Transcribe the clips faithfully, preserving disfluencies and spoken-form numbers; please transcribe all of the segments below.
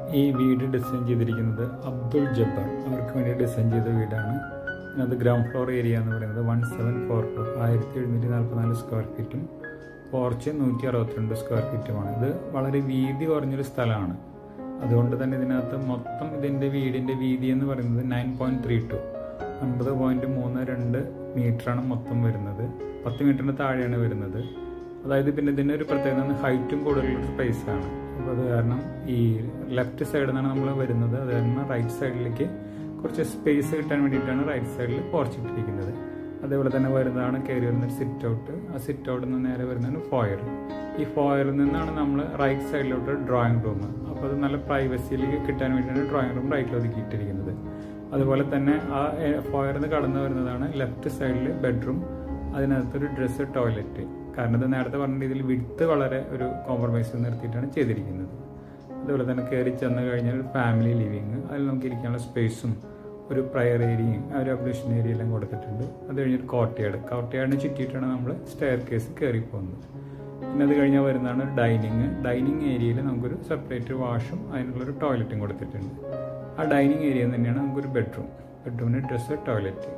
ഈ വീട് ഡിസൈൻ ചെയ്തിരിക്കുന്നത് അബ്ദുൾ ജബ്ബാർ അവർക്ക് വേണ്ടി ഡിസൈൻ ചെയ്ത വീടാണ്. അത് ഗ്രൗണ്ട് ഫ്ലോർ ഏരിയ എന്ന് പറയുന്നത് വൺ സെവൻ ഫോർ ടു ആയിരത്തി എഴുന്നൂറ്റി നാൽപ്പത്തിനാല് സ്ക്വയർ ഫീറ്റും പോർച്ച് നൂറ്റി അറുപത്തിരണ്ട് സ്ക്വയർ ഫീറ്റുമാണ്. ഇത് വളരെ വീതി കുറഞ്ഞൊരു സ്ഥലമാണ്. അതുകൊണ്ട് തന്നെ ഇതിനകത്ത് മൊത്തം ഇതിൻ്റെ വീടിൻ്റെ വീതി എന്ന് പറയുന്നത് നയൻ പോയിൻറ്റ് ത്രീ ടു ഒൻപത് പോയിൻറ്റ് മൂന്ന് രണ്ട് മീറ്ററാണ് മൊത്തം വരുന്നത്. പത്ത് മീറ്ററിന് താഴെയാണ് വരുന്നത്. അതായത് പിന്നെ ഇതിൻ്റെ ഒരു പ്രത്യേകത ഹൈറ്റും കൂടുതലുള്ള സ്പേസാണ്. അപ്പോൾ അത് കാരണം ഈ ലെഫ്റ്റ് സൈഡിൽ നിന്നാണ് നമ്മൾ വരുന്നത്. അത് കാരണം റൈറ്റ് സൈഡിലേക്ക് കുറച്ച് സ്പേസ് കിട്ടാൻ വേണ്ടിയിട്ടാണ് റൈറ്റ് സൈഡിൽ പോർച്ചിട്ടിരിക്കുന്നത്. അതേപോലെ തന്നെ വരുന്നതാണ് കയറി വരുന്നൊരു സിറ്റ് ഔട്ട്. ആ സിറ്റ് ഔട്ടിൽ നിന്ന് നേരെ വരുന്നതാണ് ഫോയർ. ഈ ഫോയറിൽ നിന്നാണ് നമ്മൾ റൈറ്റ് സൈഡിലോട്ട് ഡ്രോയിങ് റൂം. അപ്പോൾ അത് നല്ല പ്രൈവസിയിലേക്ക് കിട്ടാൻ വേണ്ടിയാണ് ഡ്രോയിങ് റൂം റൈറ്റിൽ ഒതുക്കിയിട്ടിരിക്കുന്നത്. അതുപോലെ തന്നെ ആ ഫോയറിൽ നിന്ന് കടന്നു വരുന്നതാണ് ലെഫ്റ്റ് സൈഡിൽ ബെഡ്റൂം. അതിനകത്തൊരു ഡ്രസ്സ് ടോയ്ലറ്റ്. കാരണം ഇത് നേരത്തെ പറഞ്ഞ രീതിയിൽ വിഡ്ത്ത് വളരെ ഒരു കോംപ്രമൈസ് നിർത്തിയിട്ടാണ് ചെയ്തിരിക്കുന്നത്. അതുപോലെ തന്നെ കയറി ചെന്ന് കഴിഞ്ഞാൽ ഒരു ഫാമിലി ലിവിങ്, അതിൽ നമുക്ക് ഇരിക്കാനുള്ള സ്പേസും ഒരു പ്രയർ ഏരിയയും ഒരു അബ്ലേഷൻ ഏരിയ എല്ലാം കൊടുത്തിട്ടുണ്ട്. അത് കഴിഞ്ഞൊരു കോർട്ട്യാർഡ്. കോർട്ട്യാർഡിനെ ചുറ്റിയിട്ടാണ് നമ്മൾ സ്റ്റെയർ കേസ് കയറി പോകുന്നത്. പിന്നെ അത് കഴിഞ്ഞാൽ വരുന്നതാണ് ഡൈനിങ്. ഡൈനിങ് ഏരിയയിൽ നമുക്കൊരു സെപ്പറേറ്റ് വാഷും അതിനുള്ളൊരു ടോയ്ലറ്റും കൊടുത്തിട്ടുണ്ട്. ആ ഡൈനിങ് ഏരിയ തന്നെയാണ് നമുക്കൊരു ബെഡ്റൂം. ബെഡ്റൂമിന് ഡ്രസ്സ് ടോയ്ലറ്റ്.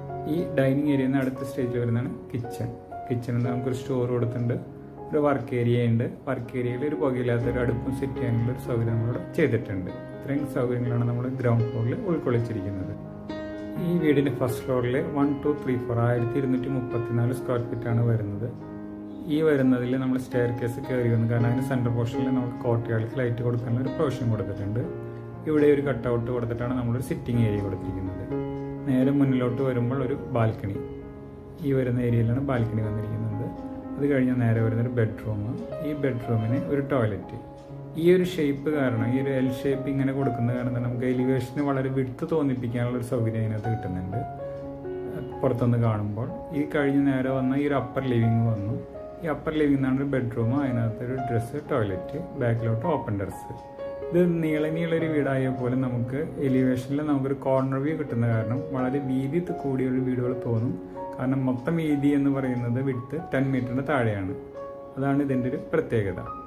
ഈ ഡൈനിങ് ഏരിയയിൽ നിന്ന് അടുത്ത സ്റ്റേജിൽ വരുന്നതാണ് കിച്ചൺ. കിച്ചണിൽ നമുക്കൊരു സ്റ്റോർ കൊടുത്തിട്ടുണ്ട്. ഒരു വർക്ക് ഏരിയ ഉണ്ട്. വർക്ക് ഏരിയയിൽ ഒരു പുകയില്ലാത്തൊരു അടുപ്പും സെറ്റ് ചെയ്യാനുള്ള ഒരു സൗകര്യം നമ്മളിവിടെ ചെയ്തിട്ടുണ്ട്. ഇത്രയും സൗകര്യങ്ങളാണ് നമ്മൾ ഗ്രൗണ്ട് ഫ്ലോറിൽ ഉൾക്കൊള്ളിച്ചിരിക്കുന്നത്. ഈ വീടിൻ്റെ ഫസ്റ്റ് ഫ്ലോറിൽ വൺ ടു ത്രീ ഫോർ ആയിരത്തി ഇരുന്നൂറ്റി മുപ്പത്തിനാല് സ്ക്വയർ ഫീറ്റാണ് വരുന്നത്. ഈ വരുന്നതിൽ നമ്മൾ സ്റ്റെയർ കേസ് കയറി വന്നു. കാരണം അതിന് സെൻട്രൽ പോർഷനിൽ നമുക്ക് കോർട്ട്യാർഡിൽ ലൈറ്റ് കൊടുക്കാനുള്ള ഒരു പ്രൊവിഷൻ കൊടുത്തിട്ടുണ്ട്. ഇവിടെ ഒരു കട്ട് ഔട്ട് കൊടുത്തിട്ടാണ് നമ്മളൊരു സിറ്റിംഗ് ഏരിയ കൊടുത്തിരിക്കുന്നത്. നേരെ മുന്നിലോട്ട് വരുമ്പോൾ ഒരു ബാൽക്കണി. ഈ വരുന്ന ഏരിയയിലാണ് ബാൽക്കണി വന്നിരിക്കുന്നത്. അത് കഴിഞ്ഞാൽ നേരെ വരുന്നൊരു ബെഡ്റൂം. ഈ ബെഡ്റൂമിന് ഒരു ടോയ്ലറ്റ്. ഈ ഒരു ഷേപ്പ് കാരണം, ഈ ഒരു എൽ ഷേപ്പ് ഇങ്ങനെ കൊടുക്കുന്നത് കാരണം നമുക്ക് എലിവേഷന് വളരെ വിഡ്ത്ത് തോന്നിപ്പിക്കാനുള്ള ഒരു സൗകര്യം അതിനകത്ത് കിട്ടുന്നുണ്ട് പുറത്തുനിന്ന് കാണുമ്പോൾ. ഈ കഴിഞ്ഞ് നേരെ വന്ന ഈ ഒരു അപ്പർ ലിവിങ് വന്നു. ഈ അപ്പർ ലിവിങ് എന്നാണ് ഒരു ബെഡ്റൂം. അതിനകത്തൊരു ഡ്രസ്സ് ടോയ്ലറ്റ്, ബാക്കിലോട്ട് ഓപ്പൺ ഡ്രസ്സ്. ഇത് നീള നീളൊരു വീടായ പോലെ നമുക്ക് എലിവേഷനിൽ നമുക്കൊരു കോർണർ വ്യൂ കിട്ടുന്ന കാരണം വളരെ വീതി കൂടിയൊരു വീടുകൾ തോന്നും. കാരണം മൊത്തം വീതി എന്ന് പറയുന്നത് വിഡ്ത്ത് ടെൻ മീറ്ററിന് താഴെയാണ്. അതാണ് ഇതിൻ്റെ ഒരു പ്രത്യേകത.